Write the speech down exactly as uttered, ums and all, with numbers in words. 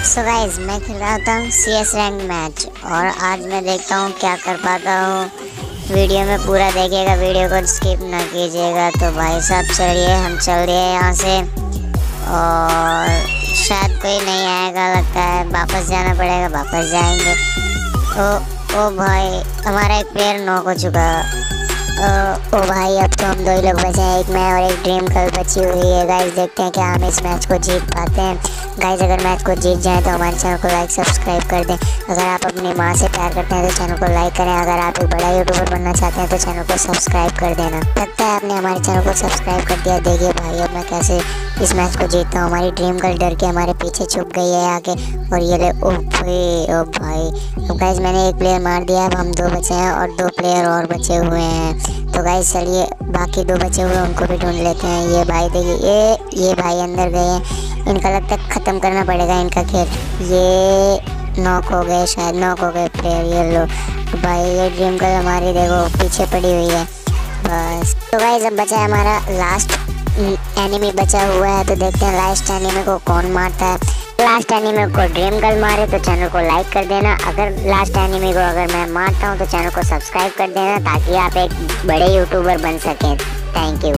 So guys, मैं खेल रहा होता हूँ सी एस रैंक मैच और आज मैं देखता हूँ क्या कर पाता हूँ। वीडियो में पूरा देखिएगा, वीडियो को स्किप ना कीजिएगा। तो भाई साहब चलिए, हम चल रहे हैं यहाँ से और शायद कोई नहीं आएगा, लगता है वापस जाना पड़ेगा। वापस जाएंगे। ओ ओ भाई, हमारा एक प्लेयर नॉक हो चुका है। ओ, ओ भाई, अब तो हम दो ही लोग बचे हैं, एक मैं और एक ड्रीम गर्ल बची हुई है। गाइस देखते हैं क्या हम इस मैच को जीत पाते हैं। गाइस अगर मैच को जीत जाए तो हमारे चैनल को लाइक सब्सक्राइब कर दें। अगर आप अपनी माँ से प्यार करते हैं तो चैनल को लाइक करें। अगर आप एक बड़ा यूट्यूबर बनना चाहते हैं तो चैनल को सब्सक्राइब कर देना। लगता है आपने हमारे चैनल को सब्सक्राइब कर दिया। देखिए भाई, अब मैं कैसे इस मैच को जीतता हूँ। हमारी ड्रीम गर्ल डर के हमारे पीछे छुप गई है आके, और ये ले ओ भाई ओ भाई। अब गाइस मैंने एक प्लेयर मार दिया, अब हम दो बचे हैं और दो प्लेयर और बचे हुए हैं। तो गाइस चलिए, बाकी दो बचे हुए उनको भी ढूंढ लेते हैं। ये भाई देखिए, ये ये भाई अंदर गए हैं। इनका लगता है ख़त्म करना पड़ेगा इनका खेल। ये नॉक हो गए, शायद नॉक हो गए प्लेयर। ये लो भाई, ये ड्रीम गर्ल हमारी देखो पीछे पड़ी हुई है बस। तो गाइस अब बचा है हमारा लास्ट एनिमी बचा हुआ है। तो देखते हैं लास्ट एनिमी को कौन मारता है। लास्ट एनिमी को ड्रीम गर्ल मारे तो चैनल को लाइक कर देना। अगर लास्ट एनिमी को अगर मैं मारता हूँ तो चैनल को सब्सक्राइब कर देना, ताकि आप एक बड़े यूट्यूबर बन सकें। Thank you.